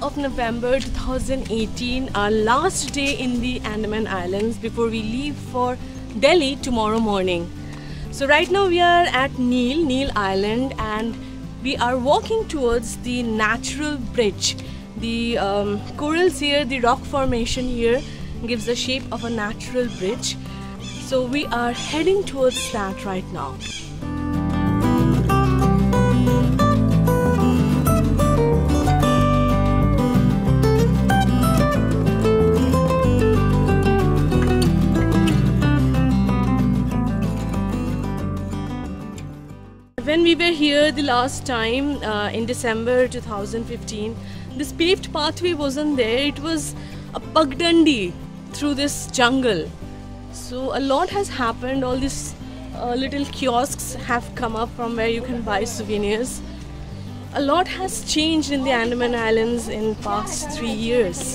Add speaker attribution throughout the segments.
Speaker 1: of November 2018, our last day in the Andaman Islands before we leave for Delhi tomorrow morning. So right now we are at Neil Island, and we are walking towards the natural bridge. The corals here, the rock formation here gives the shape of a natural bridge. So we are heading towards that right now. When we were here the last time in December 2015, this paved pathway wasn't there. It was a pagdandi through this jungle. So a lot has happened. All these little kiosks have come up from where you can buy souvenirs. A lot has changed in the Andaman Islands in past 3 years.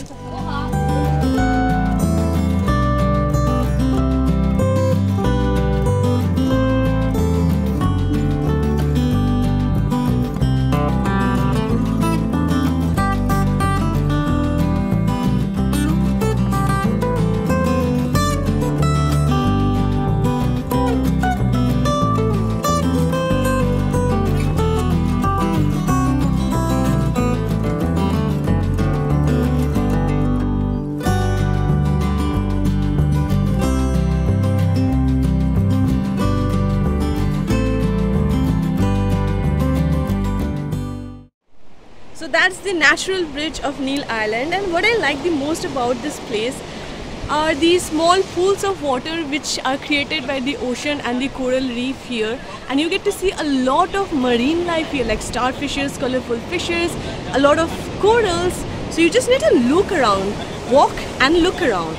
Speaker 1: So that's the natural bridge of Neil Island, and what I like the most about this place are these small pools of water which are created by the ocean and the coral reef here, and you get to see a lot of marine life here, like starfishes, colorful fishes, a lot of corals. So you just need to look around, walk and look around.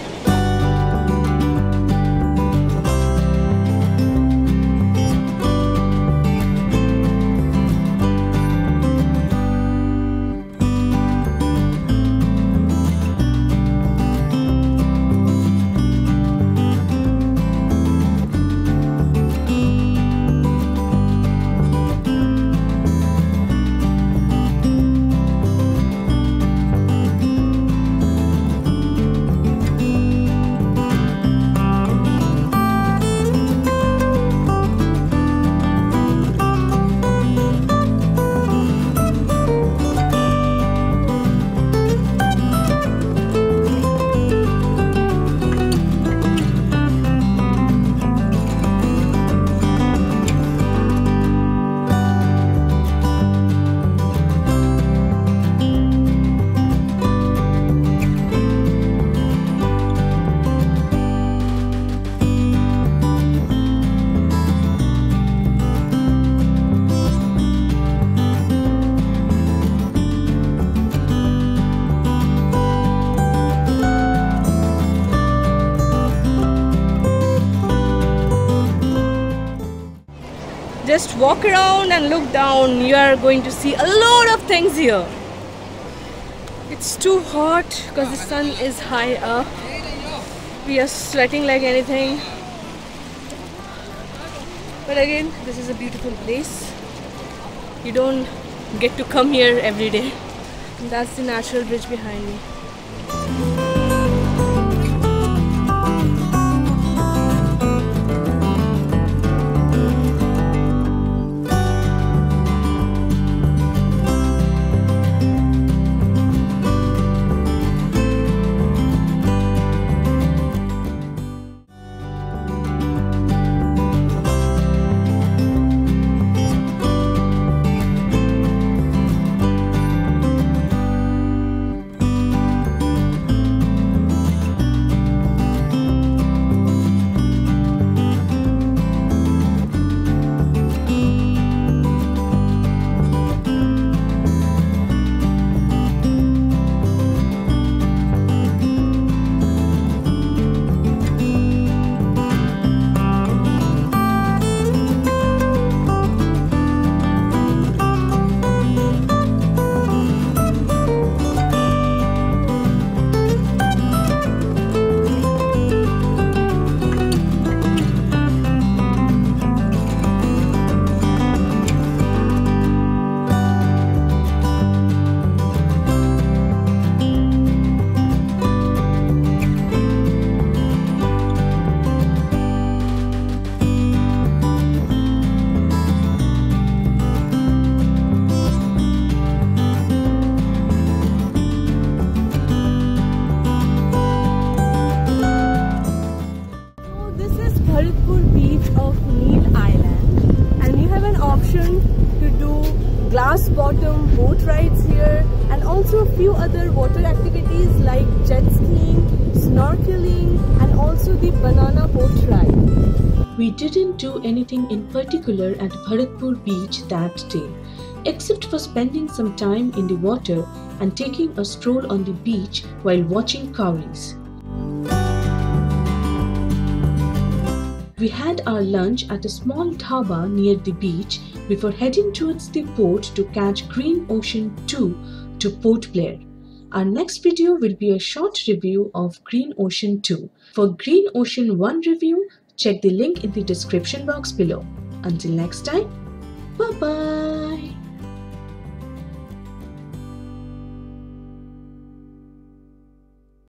Speaker 1: Just walk around and look down. You are going to see a lot of things here. It's too hot because the sun is high up. We are sweating like anything. But again, this is a beautiful place. You don't get to come here every day. And that's the natural bridge behind me. Ocean to do glass bottom boat rides here, and also a few other water activities like jet skiing, snorkeling, and also the banana boat ride. We didn't do anything in particular at Bharatpur beach that day, except for spending some time in the water and taking a stroll on the beach while watching cowries. We had our lunch at a small dhaba near the beach before heading towards the port to catch Green Ocean 2 to Port Blair. Our next video will be a short review of Green Ocean 2. For Green Ocean 1 review, check the link in the description box below. Until next time, bye-bye!